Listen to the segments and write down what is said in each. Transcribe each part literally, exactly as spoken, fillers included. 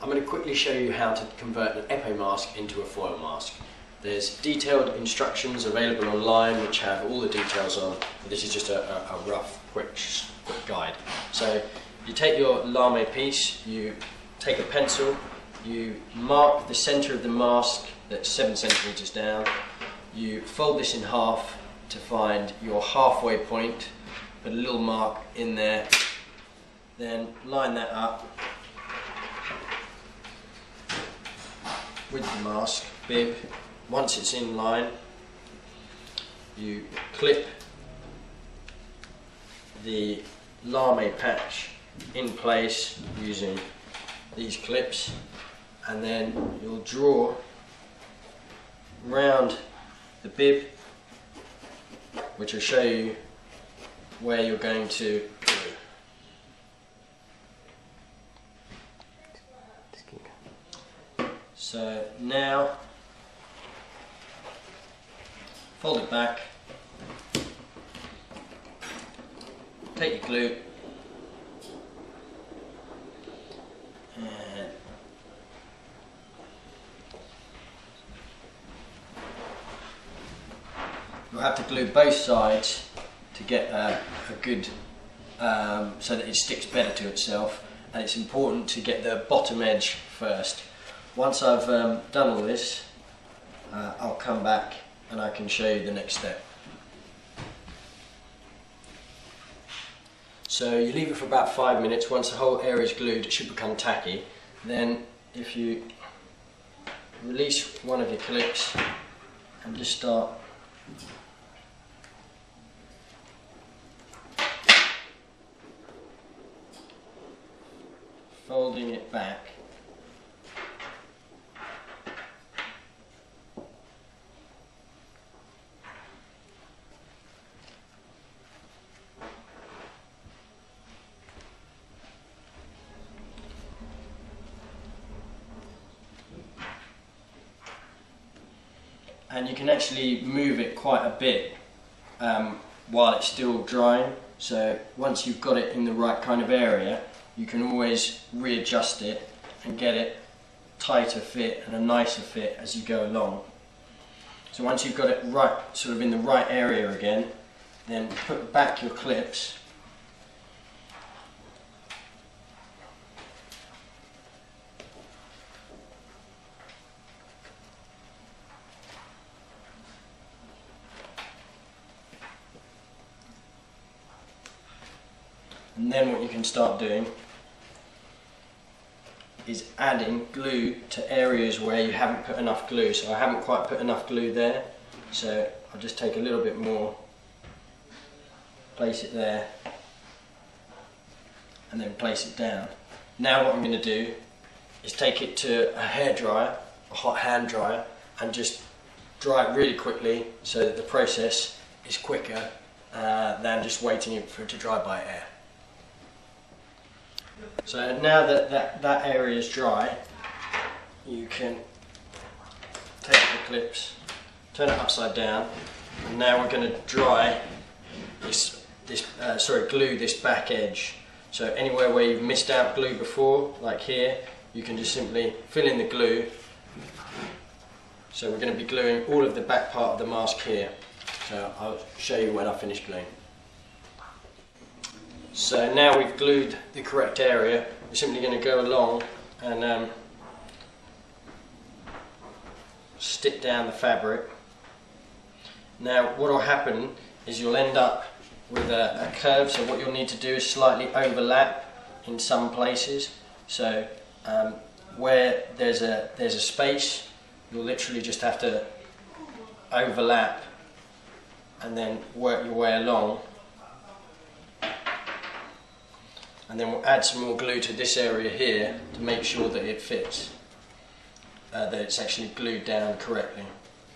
I'm going to quickly show you how to convert an epee mask into a foil mask. There's detailed instructions available online which have all the details on, but this is just a, a, a rough, quick, quick guide. So you take your longr piece, you take a pencil, you mark the centre of the mask that's seven centimetres down, you fold this in half to find your halfway point, put a little mark in there, then line that up with the mask bib. Once it's in line, you clip the lame patch in place using these clips, and then you'll draw round the bib, which will show you where you're going to glue. So now fold it back, take your glue, and you'll have to glue both sides to get a, a good, um, so that it sticks better to itself, and it's important to get the bottom edge first. Once I've um, done all this, uh, I'll come back and I can show you the next step. So you leave it for about five minutes. Once the whole area is glued, it should become tacky. Then if you release one of your clips and just start folding it back, and you can actually move it quite a bit um, while it's still drying. So once you've got it in the right kind of area, you can always readjust it and get it tighter fit and a nicer fit as you go along. So once you've got it right, sort of in the right area again, then put back your clips . And then what you can start doing is adding glue to areas where you haven't put enough glue. So I haven't quite put enough glue there, so I'll just take a little bit more, place it there, and then place it down. Now what I'm going to do is take it to a hairdryer, a hot hand dryer, and just dry it really quickly so that the process is quicker uh, than just waiting for it to dry by air. So now that, that that area is dry, you can take the clips, turn it upside down, and now we're going to dry this, this uh, sorry, glue this back edge. So anywhere where you've missed out glue before, like here, you can just simply fill in the glue. So we're going to be gluing all of the back part of the mask here. So I'll show you when I finish gluing. So now we've glued the correct area, we're simply going to go along and um, stick down the fabric. Now what will happen is you'll end up with a, a curve, so what you'll need to do is slightly overlap in some places. So um, where there's a, there's a space, you'll literally just have to overlap and then work your way along. And then we'll add some more glue to this area here to make sure that it fits, uh, that it's actually glued down correctly.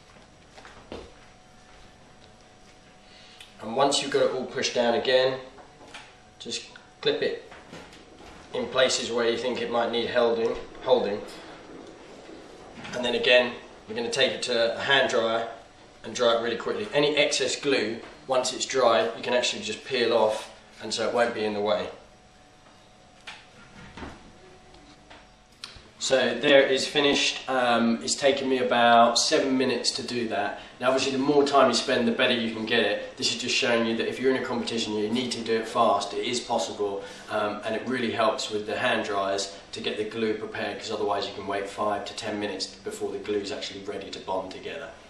And once you've got it all pushed down again, just clip it in places where you think it might need holding, holding. And then again, we're going to take it to a hand dryer and dry it really quickly. Any excess glue, once it's dry, you can actually just peel off, and so it won't be in the way. So there it is finished. Um, it's taken me about seven minutes to do that. Now obviously the more time you spend, the better you can get it. This is just showing you that if you're in a competition you need to do it fast, it is possible, um, and it really helps with the hand dryers to get the glue prepared, because otherwise you can wait five to ten minutes before the glue is actually ready to bond together.